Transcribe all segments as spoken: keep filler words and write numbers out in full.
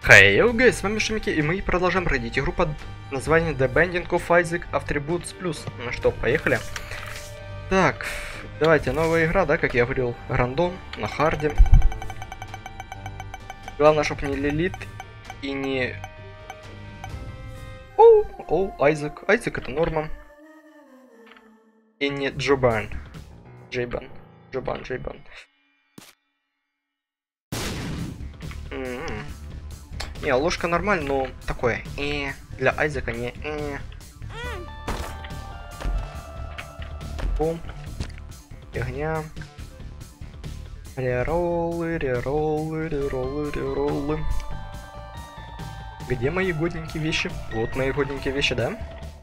Хей, hey, guys, с вами Шумики, и мы продолжаем пройдить игру под названием The Binding of Isaac Attributes Plus. Ну что, поехали. Так, давайте, новая игра, да, как я говорил, рандом, на харде. Главное, чтобы не Лилит и не... Оу, оу, Айзек. Айзек это норма. И не Джобан. Джейбан. Джобан, Джейбан. М-м-м. Не, ложка нормально, но такое. И для Айзека не. И. Бум. Фигня. Рероллы, рероллы, рероллы, рероллы. Где мои годненькие вещи? Вот мои годненькие вещи, да?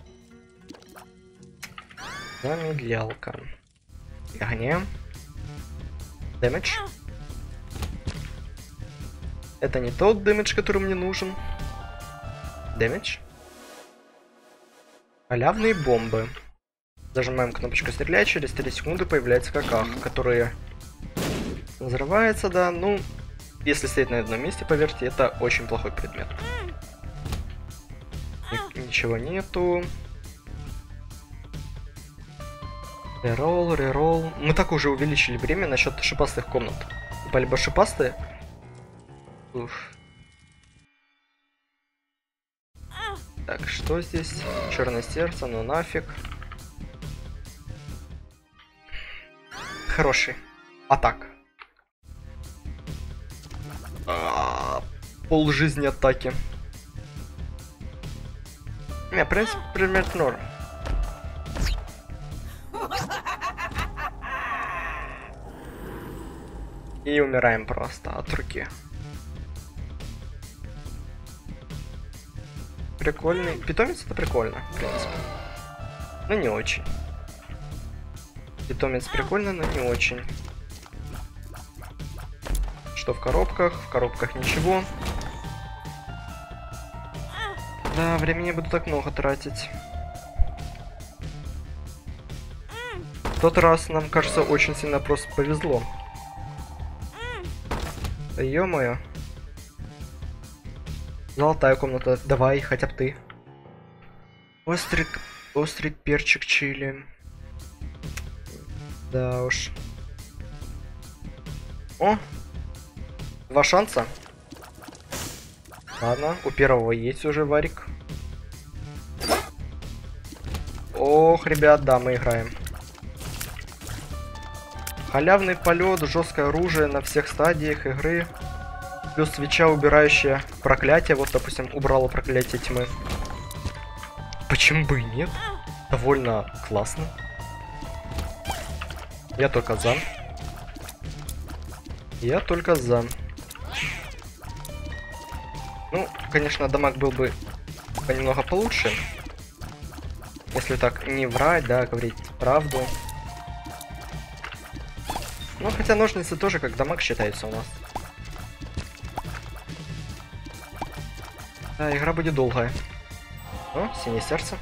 Замедлялка. Фигня. Дэмэдж. Это не тот дэмэдж, который мне нужен. Дэмэдж. Халявные бомбы. Зажимаем кнопочку стрелять, через три секунды появляется каках, которые взрывается, да. Ну, если стоит на одном месте, поверьте, это очень плохой предмет. Ничего нету. Реролл, реролл. Мы так уже увеличили время насчет шипастых комнат. Либо шипастые. Уф. Так, что здесь? Черное сердце, ну нафиг. Хороший. Атак. А-а-а, пол жизни атаки. Не, в принципе, предмет норм. И умираем просто от руки. Прикольный. Питомец это прикольно, в принципе. Но не очень. Питомец прикольно, но не очень. Что в коробках? В коробках ничего. Да, времени буду так много тратить. В тот раз нам, кажется, очень сильно просто повезло. Да ё-моё. Золотая комната, давай, хотя бы ты. Острый, острый перчик чили. Да уж. О! Два шанса. Ладно, у первого есть уже варик. Ох, ребят, да, мы играем. Халявный полет, жесткое оружие на всех стадиях игры. Плюс свеча, убирающая проклятие. Вот, допустим, убрала проклятие тьмы. Почему бы и нет? Довольно классно. Я только за. Я только за. Ну, конечно, дамаг был бы понемногу получше. Если так не врать, да, говорить правду. Ну, хотя ножницы тоже как дамаг считаются у нас. Да, игра будет долгая. О, синее сердце.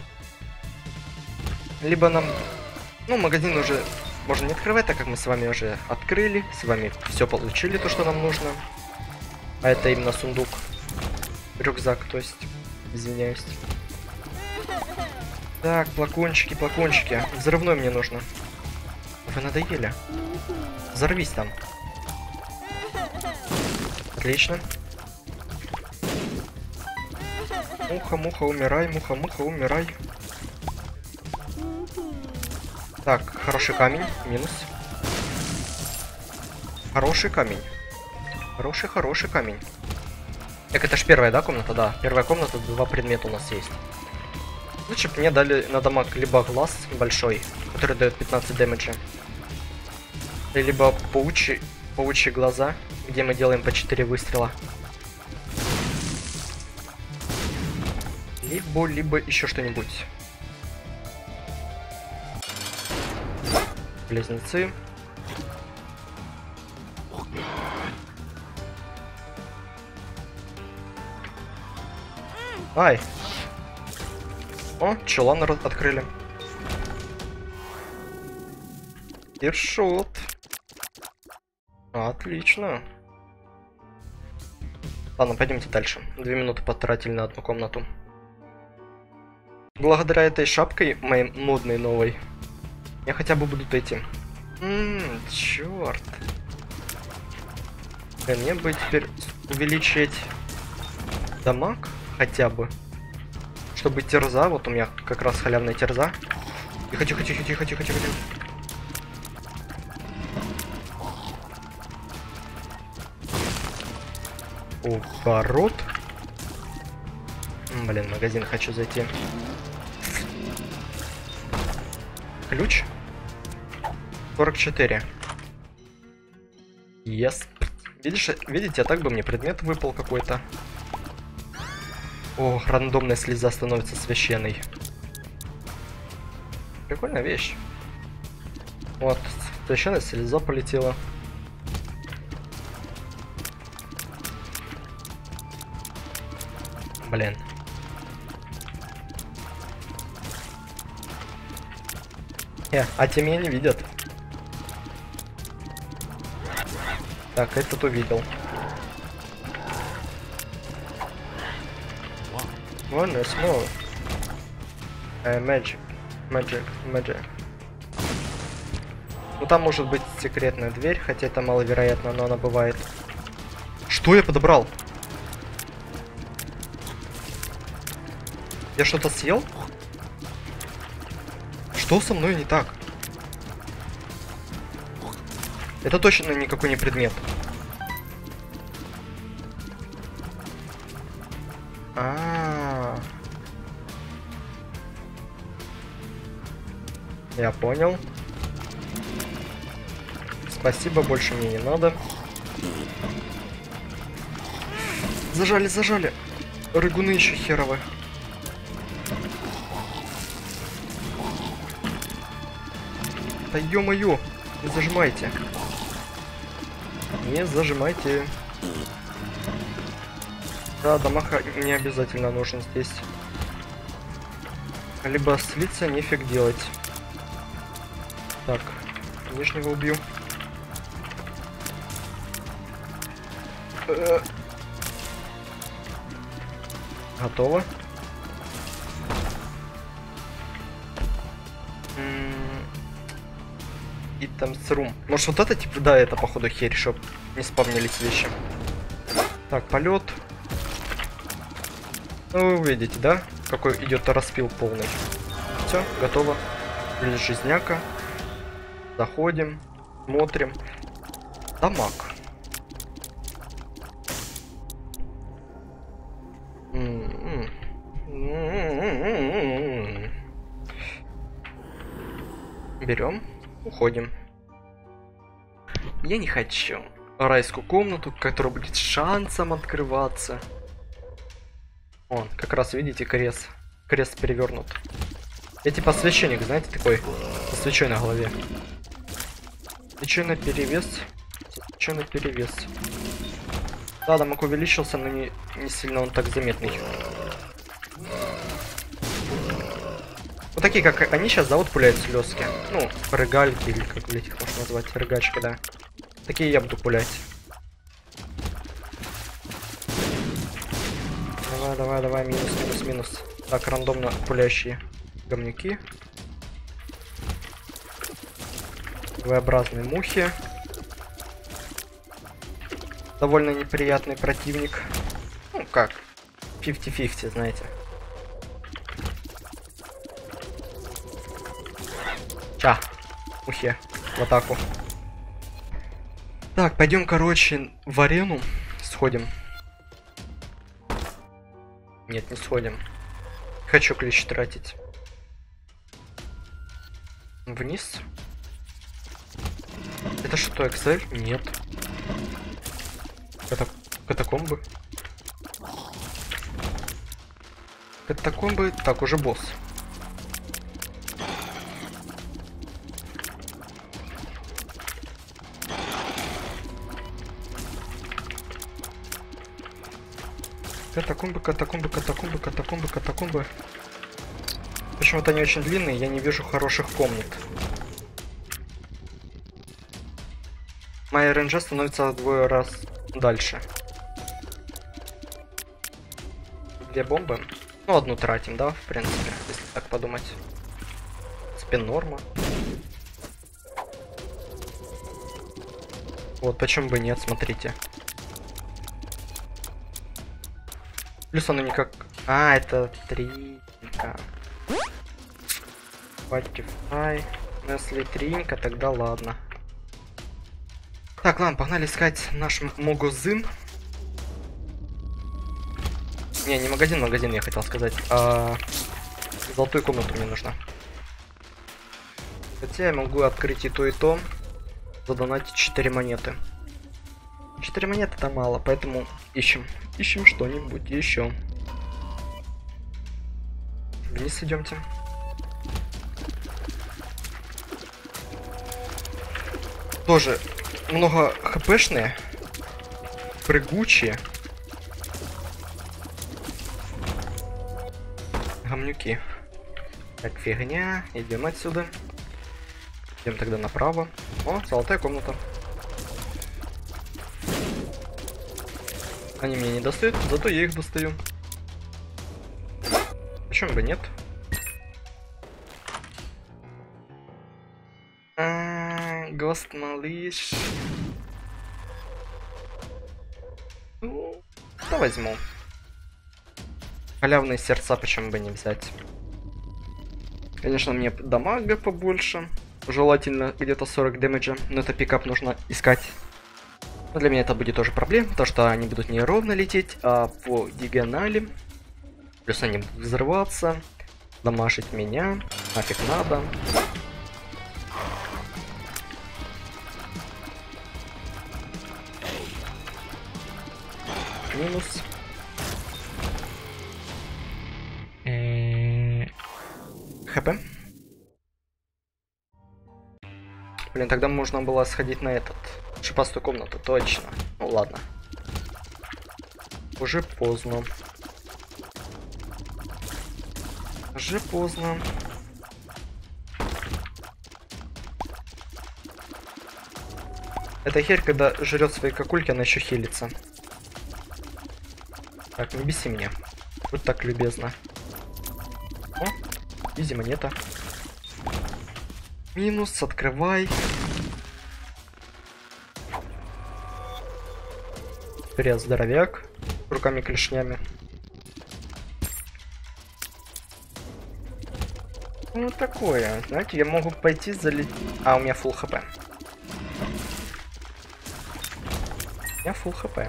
Либо нам... Ну, магазин уже можно не открывать, так как мы с вами уже открыли. С вами все получили, то, что нам нужно. А это именно сундук. Рюкзак, то есть. Извиняюсь. Так, плакончики, плакончики. Взрывной мне нужно. Вы надоели. Взорвись там. Отлично. Муха-муха, умирай, муха-муха, умирай. Так, хороший камень, минус. Хороший камень. Хороший-хороший камень. Так, это ж первая, да, комната? Да, первая комната, два предмета у нас есть. Лучше бы мне дали на дамаг либо глаз большой, который дает пятнадцать дэмэджа. Либо паучьи, паучьи глаза, где мы делаем по четыре выстрела. Либо, либо еще что-нибудь. Близнецы. Ай. О, чулан открыли. Киршот. Отлично. Ладно, пойдемте дальше. Две минуты потратили на одну комнату. Благодаря этой шапке, моей модной новой, я хотя бы буду эти. Ммм, черт. Мне бы теперь увеличить дамаг хотя бы. Чтобы терза, вот у меня как раз халявная терза. Тихо, тихо, тихо, тихо, тихо, тихо, тихо. Ворот. Блин, в магазин хочу зайти. Ключ. сорок четыре. Yes. Видишь, видите, а так бы мне предмет выпал какой-то. О, рандомная слеза становится священной. Прикольная вещь. Вот, священная слеза полетела. Блин. Э, а те меня не видят. Так, этот увидел. One is more. Uh, magic. Magic. Magic. Ну там может быть секретная дверь, хотя это маловероятно, но она бывает. Что я подобрал? Я что-то съел? Что со мной не так? Это точно никакой не предмет. А, -а, а. Я понял. Спасибо, больше мне не надо. Зажали, зажали. Рыгуны еще херовые. Да ё-моё, не зажимайте. Не зажимайте. Да, дамаг не обязательно нужен здесь. Либо слиться, нефиг делать. Так, нижнего убью. Готово. И там срум. Может вот это типа, да, это походу херь, чтоб не спавнились вещи. Так, полет. Ну вы увидите, да? Какой идет распил полный. Все, готово. Здесь жизняка. Заходим, смотрим. Дамаг. Берем, уходим. Я не хочу райскую комнату, которая будет шансом открываться. Вон, как раз видите, крест. Крест перевернут. Я типа священник, знаете, такой со свечой на голове. Свечой на перевес. Свечой на перевес. Да, дамаг увеличился, но не, не сильно он так заметный. Вот такие, как они сейчас, да, вот пуляют слезки. Ну, рыгальки, или как, блять, их можно назвать, рыгачки, да. Такие я буду пулять. Давай, давай, давай, минус, минус, минус. Так, рандомно пуляющие гомнюки. V-образные мухи. Довольно неприятный противник. Ну, как, пятьдесят на пятьдесят, знаете. Ча, ухе, в атаку. Так, пойдем, короче, в арену сходим. Нет, не сходим. Хочу ключ тратить. Вниз. Это что, Excel? Нет. Это катакомбы. Катакомбы. Так, уже босс. Катакомбы, катакомбы, катакомбы, катакомбы, катакомбы. Почему-то они очень длинные, я не вижу хороших комнат. Моя РНЖ становится вдвое раз дальше. две бомбы. Ну, одну тратим, да, в принципе, если так подумать. Спин норма. Вот, почему бы нет, смотрите. Плюс оно никак... А, это тринка. Spotify. Ну, если тринка, тогда ладно. Так, ладно, погнали искать наш магазин. Не, не магазин, магазин я хотел сказать. А... Золотую комнату мне нужна. Хотя я могу открыть и то, и то. Задонатить четыре монеты. четыре монеты это мало, поэтому ищем. Ищем что-нибудь еще. Вниз идемте. Тоже много хпшные. Прыгучие. Гамнюки. Так, фигня. Идем отсюда. Идем тогда направо. О, золотая комната. Они меня не достают, зато я их достаю. Почему бы нет? Гост малыш. Ну, да возьму. Халявные сердца почему бы не взять? Конечно, мне дамага побольше. Желательно где-то сорок дэмэджа, но это пикап нужно искать. Но для меня это будет тоже проблема, потому что они будут не ровно лететь, а по диагонали. Плюс они будут взрываться, дамажить меня, нафиг надо. Минус. ХП. Блин, тогда можно было сходить на этот шипастую комнату, точно. Ну ладно. Уже поздно. Уже поздно. Эта херь, когда жрет свои кокульки, она еще хилится. Так, не беси меня. Будь так любезна. О, изи монета. Минус, открывай. Привет, здоровяк. Руками клешнями. Ну такое. Знаете, я могу пойти залить. А, у меня фулл хп. У меня фулл хп.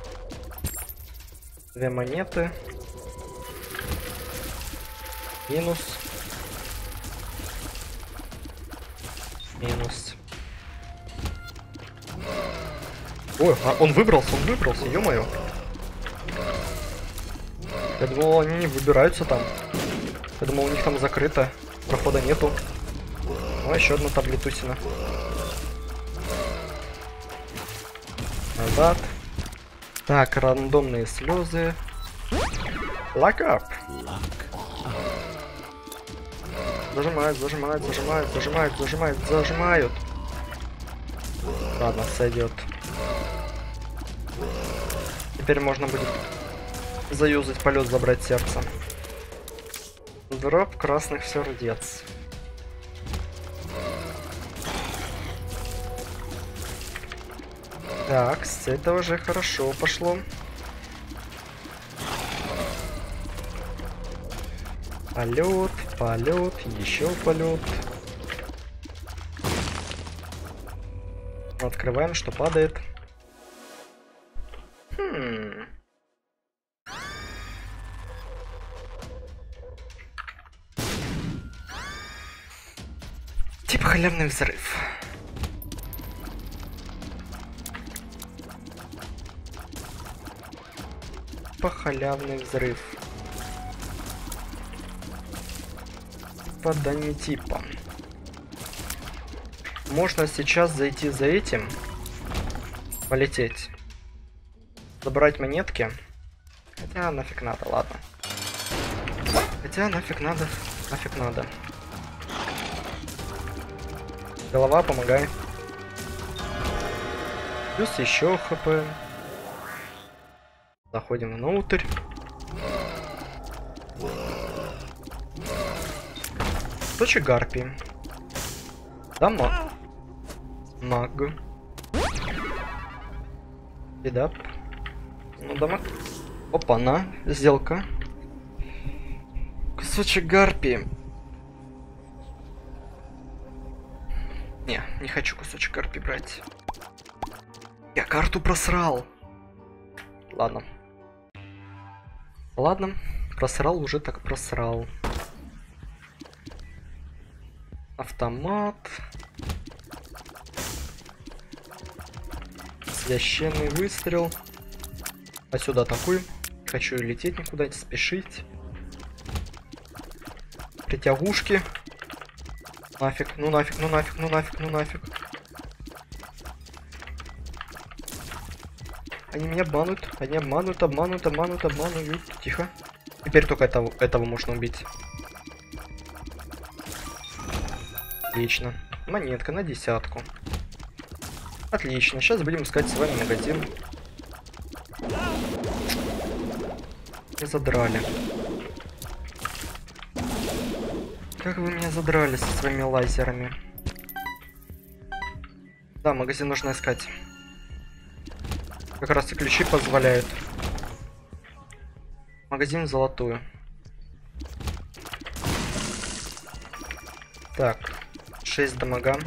Две монеты. Минус. Минус. Ой, а он выбрался, он выбрался, ё-моё. Я думал, они не выбираются там. Я думал, у них там закрыто. Прохода нету. О, еще одна таблетусина. Назад. Так, рандомные слезы. Lock up. Зажимают, зажимают, зажимают, зажимают, зажимают, зажимают. Ладно, сойдет. Теперь можно будет заюзать полет, забрать сердце. Дроп красных сердец. Так, это уже хорошо пошло. Полет, полет, еще полет. Открываем, что падает. Хм. Типа халявный взрыв. Типа халявный взрыв. Типа да не типа. Можно сейчас зайти за этим. Полететь. Забрать монетки. Хотя нафиг надо, ладно. Хотя нафиг надо, нафиг надо. Голова, помогай. Плюс еще хп. Заходим внутрь. Точек гарпии. Дамаг. Маг. Бедап. Ну, дамаг. Опа, на. Сделка. Кусочек гарпии. Не, не хочу кусочек гарпии брать. Я карту просрал. Ладно. Ладно. Просрал уже так просрал. Автомат. Священный выстрел. А сюда такой. Хочу лететь никуда, не спешить. Притягушки. Нафиг, ну нафиг, ну нафиг, ну нафиг, ну нафиг. Они меня обманут, они обманут, обманут, обманут, обманут. Тихо. Теперь только этого, этого можно убить. Отлично. Монетка на десятку. Отлично. Сейчас будем искать с вами магазин. Меня задрали. Как вы меня задрали со своими лазерами? Да, магазин нужно искать. Как раз и ключи позволяют. Магазин золотую. Так. шесть дамага.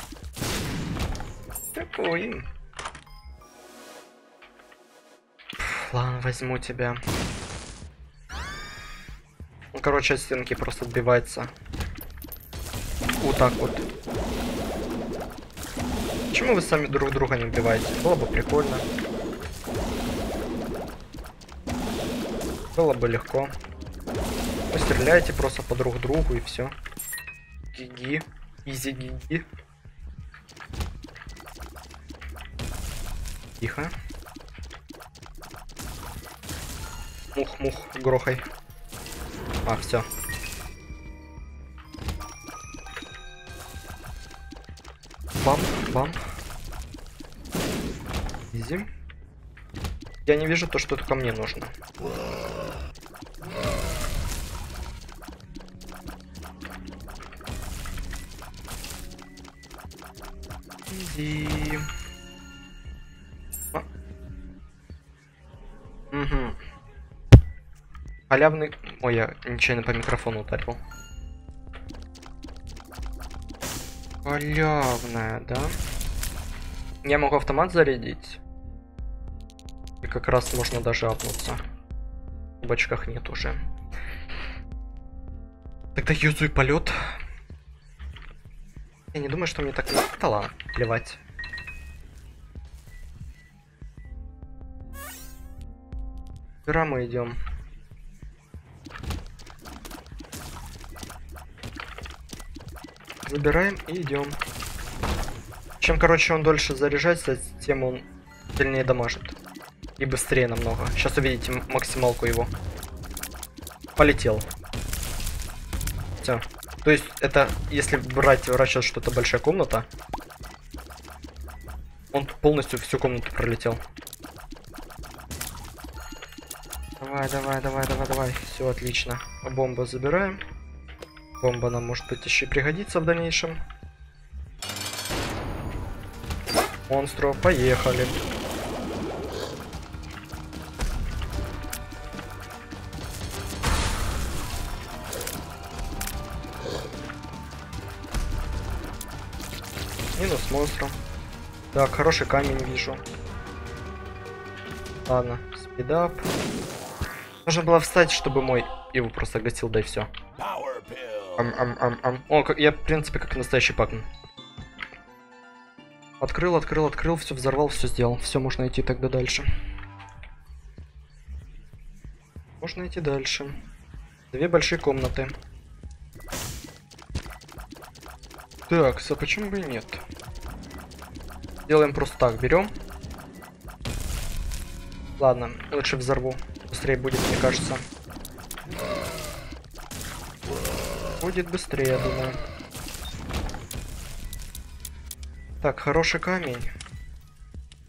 Такой. Ладно, возьму тебя. Ну, короче, от стенки просто отбивается. Вот так вот. Почему вы сами друг друга не убиваете? Было бы прикольно. Было бы легко. Вы стреляете просто по друг другу и все. Гиги. Изи гиги. Тихо. Мух-мух, грохай. А, все. Бам, бам. Изи. Я не вижу то, что только мне нужно. Изи. А. Угу. Халявный... Ой, я нечаянно по микрофону ударил. Халявная, да? Я могу автомат зарядить. И как раз можно даже апнуться. В бачках нет уже. Тогда юзуй полет. Я не думаю, что мне так стало плевать. Куда мы идем? Забираем и идем. Чем, короче, он дольше заряжается, тем он сильнее дамажит. И быстрее намного. Сейчас увидите максималку его. Полетел. Все. То есть, это, если брать в расчет, что это большая комната, он полностью всю комнату пролетел. Давай, давай, давай, давай, давай. Все отлично. Бомбу забираем. Бомба нам, может быть, еще и пригодится в дальнейшем. Монстру, поехали. Минус монстру. Так, хороший камень вижу. Ладно, спидап. Нужно было встать, чтобы мой его просто гасил, да и все. Ам, ам, ам, ам. О, как, я, в принципе, как настоящий пакн. Открыл, открыл, открыл, все взорвал, все сделал. Все, можно идти тогда дальше. Можно идти дальше. Две большие комнаты. Так, а почему бы и нет? Делаем просто так, берем. Ладно, лучше взорву. Быстрее будет, мне кажется. Будет быстрее, я думаю. Так, хороший камень.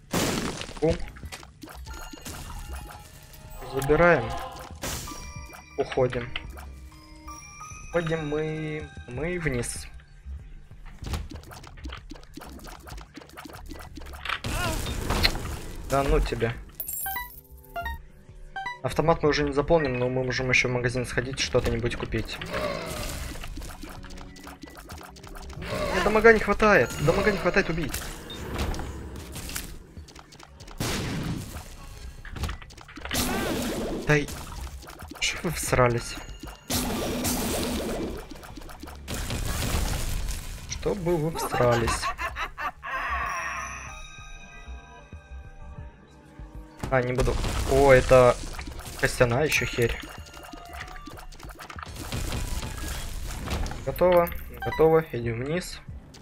Бум. Забираем. Уходим. Уходим мы... Мы вниз. Да ну тебя. Автомат мы уже не заполним, но мы можем еще в магазин сходить, что-то-нибудь купить. Мне дамага не хватает. Дамага не хватает убить. Дай. Что вы всрались? Чтобы вы всрались. А, не буду. О, это костяная еще херь. Готово. Готово. Идем вниз.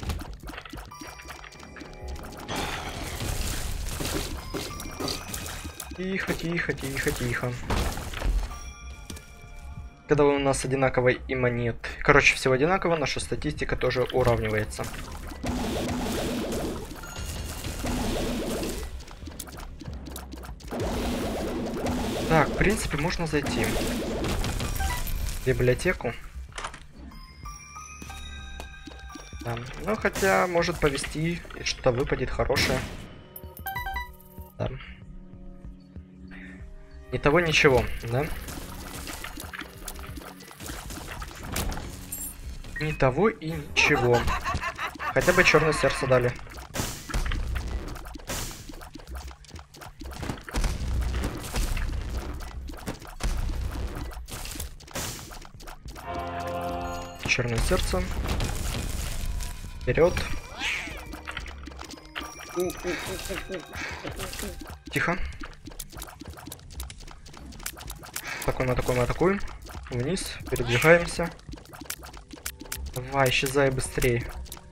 Тихо, тихо, тихо, тихо. Когда у нас одинаково и монет. Короче, всего одинаково, наша статистика тоже уравнивается. Так, в принципе, можно зайти в библиотеку. Да. Ну, хотя, может повезти, и что-то выпадет хорошее. Да. Ни того, ничего, да? Ни того и ничего. Хотя бы черное сердце дали. Черное сердце. Вперед. Тихо. Атакуем, атакуем, атакуем. Вниз, передвигаемся. Давай, исчезай быстрее.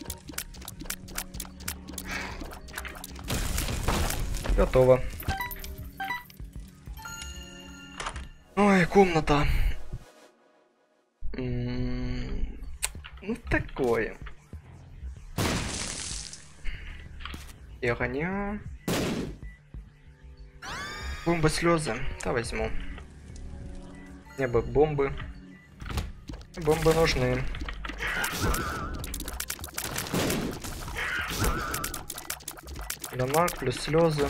Готово. Ой, комната. М-м-м, ну такое. Я гоняю. Бомба слезы. Да, возьму. Мне бы бомбы. Бомбы нужны. Дамаг плюс слезы.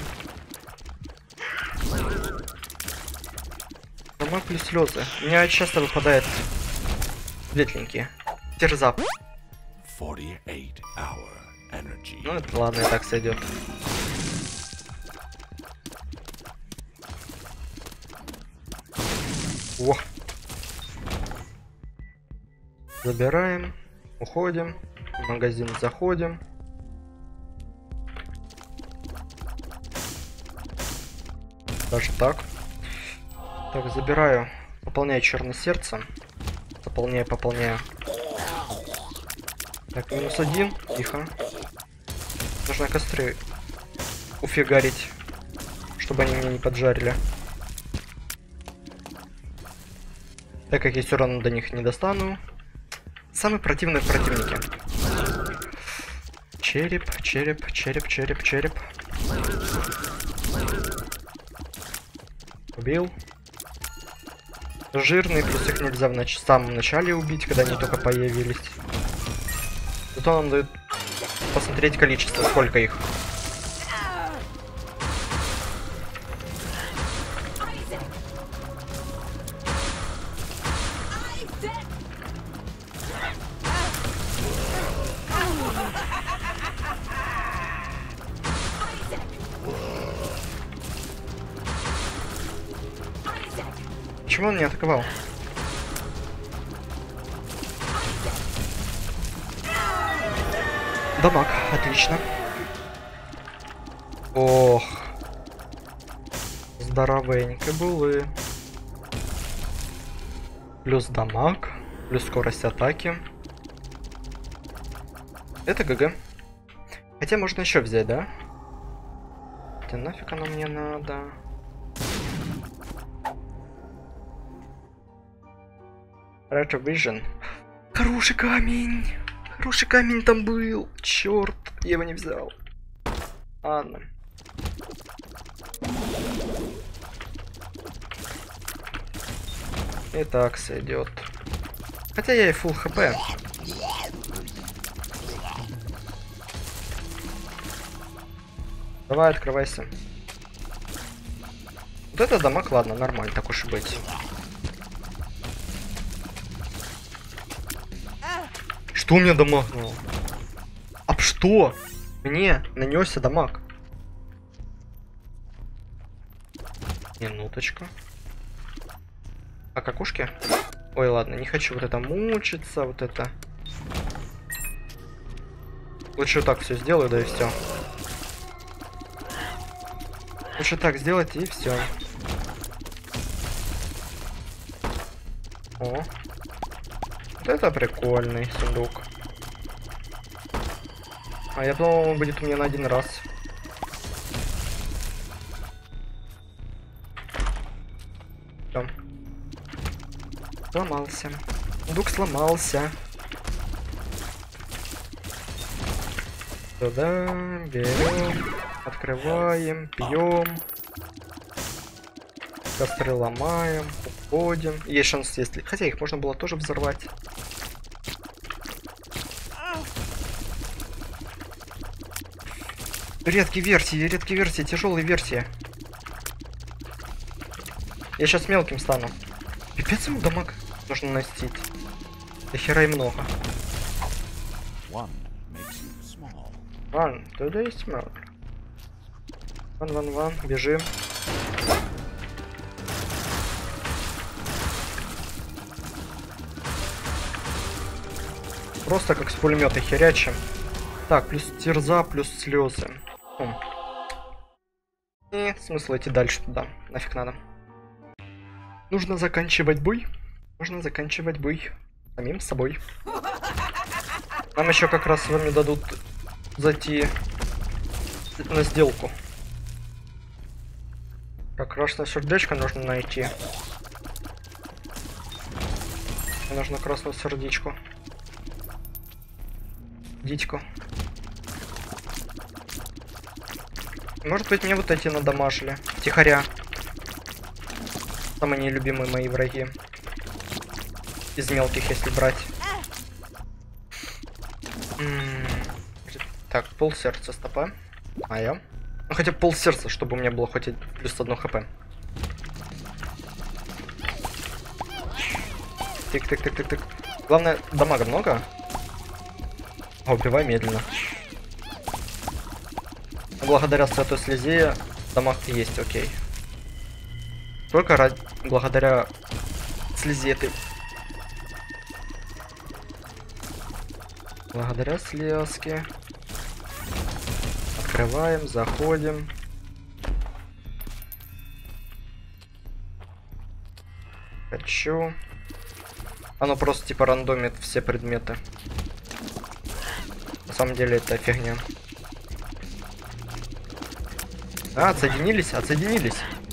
Дамаг плюс слезы. У меня часто выпадает светленькие. Терзап. Ну это ладно, и так сойдет. О. Забираем, уходим, в магазин заходим. Даже так. Так, забираю, пополняю черное сердце. Пополняю, пополняю. Так, минус один, тихо. Нужно костры уфигарить, чтобы они меня не поджарили. Так как я все равно до них не достану. Самые противные противники. Череп, череп, череп, череп, череп. Убил. Жирные, плюс их нельзя в нач... самом начале убить, когда они только появились. Зато нам дают посмотреть количество, сколько их. Почему он не атаковал? Дамаг, отлично. Ох. Здоровенько было. Плюс дамаг, плюс скорость атаки. Это ГГ. Хотя можно еще взять, да? Хотя нафиг оно мне надо. Red Vision. Хороший камень. Хороший камень там был. Черт, я его не взял. Ладно. И так сойдет. Хотя я и фулл хп. Давай, открывайся. Вот это дамаг, ладно, нормально, так уж и быть. Что у меня дамагнуло? Об что? Мне нанесся дамаг. Минуточку. А какушки? Ой, ладно, не хочу вот это мучиться, вот это. Лучше вот так все сделаю, да и все. Лучше так сделать и все. О, вот это прикольный сундук. А я думал, он будет у меня на один раз. Всё. Сломался. Сундук сломался. Туда берем, открываем, пьем. Костры ломаем, уходим. Есть шанс, если... Хотя их можно было тоже взорвать. Редкие версии, редкие версии, тяжелые версии. Я сейчас мелким стану. Пипец ему дамаг нужно наносить. Да хера и много. Ван, туда есть смерть. Ван, ван, ван, бежим. Просто как с пулемета херячим. Так, плюс терза, плюс слезы. Хм. И смысл идти дальше туда. Нафиг надо. Нужно заканчивать бой. Нужно заканчивать бой. Самим собой. Нам еще как раз с вами дадут зайти на сделку. Так, красное сердечко нужно найти. Мне нужно красную сердечко. Дитько. Может быть, мне вот эти надамажили. Втихаря. Самые нелюбимые мои враги. Из мелких, если брать. М-м-м. Так, пол сердца, стопа. А я? Ну, хотя пол сердца, чтобы у меня было хоть плюс одно хп. Тык-тык-тык-тык-тык. Главное, дамага много. А убивай медленно. Благодаря святой слезе дамаг есть, окей. Только ради... благодаря слезе этой. Благодаря слезке. Открываем, заходим. Хочу. Оно просто типа рандомит все предметы. На самом деле это фигня. А, отсоединились, отсоединились.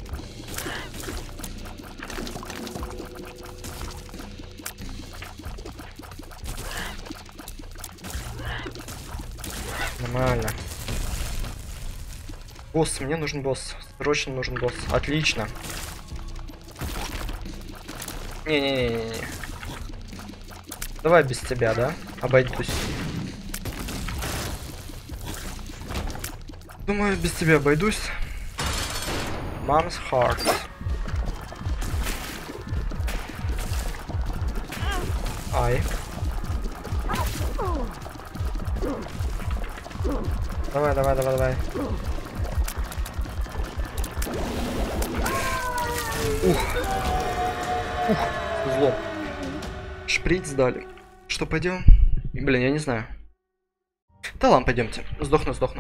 Нормально. Босс, мне нужен босс. Срочно нужен босс. Отлично. Не-не-не-не-не. Давай без тебя, да? Обойдусь. Думаю, без тебя обойдусь. Mom's heart. Ай. Давай, давай, давай, давай. Ух. Ух. Зло. Шприц сдали. Что, пойдем? Блин, я не знаю. Да ладно, пойдемте. Сдохну, сдохну.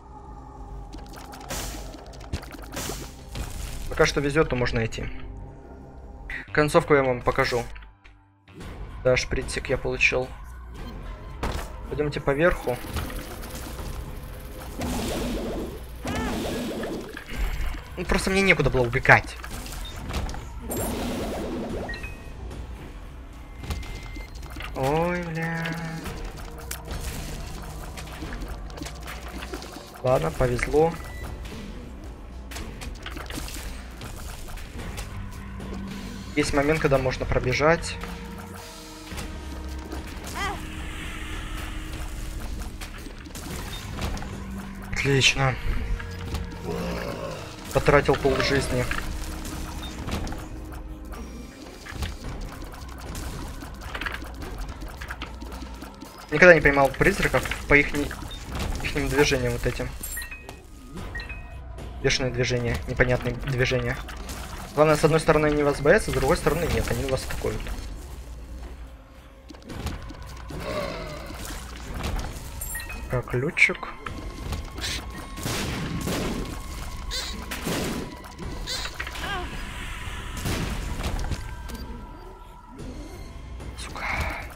Пока что везет, то можно идти. Концовку я вам покажу. Да, шприцик я получил. Пойдемте поверху. Ну, просто мне некуда было убегать. Ой, бля. Ладно, повезло. Есть момент, когда можно пробежать. Отлично. Потратил пол жизни. Никогда не поймал призраков по их ихним движениям вот этим. Бешеные движения, непонятные движения. Главное, с одной стороны они вас боятся, с другой стороны нет, они вас атакуют. Так, ключик. Сука.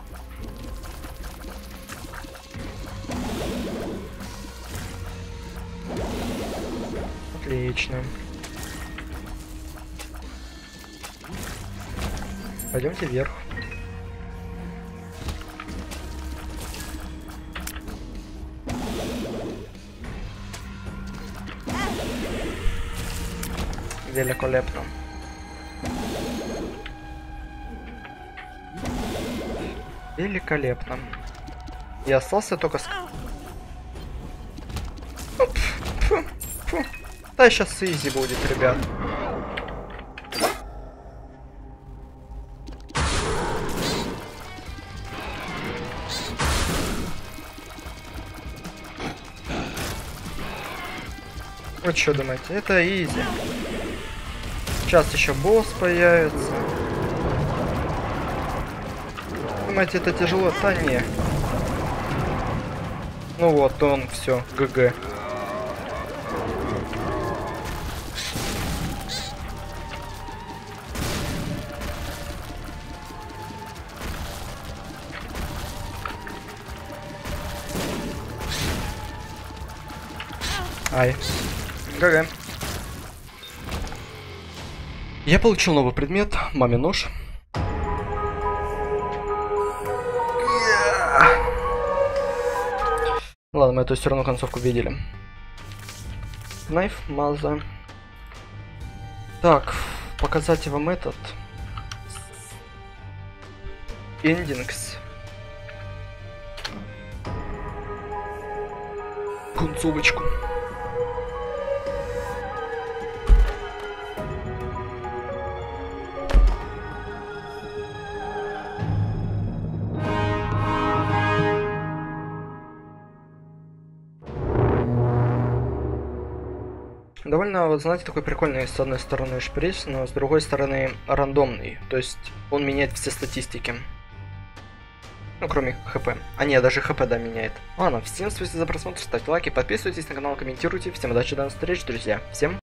Отлично. Пойдемте вверх. Великолепно. Великолепно. И остался только с... Фу, фу, фу. Да, сейчас изи будет, ребят. Вы что думаете? Это изи. Сейчас еще босс появится. Думаете, это тяжело? Да не. Ну вот он, все, ГГ. Ай. ГГ. Я получил новый предмет, мамин нож. Yeah. Ладно, мы эту все равно концовку видели. Knife, маза. Так, показать вам этот. Эндингс. Концовочку. Довольно, вот знаете, такой прикольный с одной стороны шприц, но с другой стороны рандомный. То есть он меняет все статистики. Ну, кроме хп. А нет, даже хп, да, меняет. Ладно, всем спасибо за просмотр, ставьте лайки, подписывайтесь на канал, комментируйте. Всем удачи, до новых встреч, друзья. Всем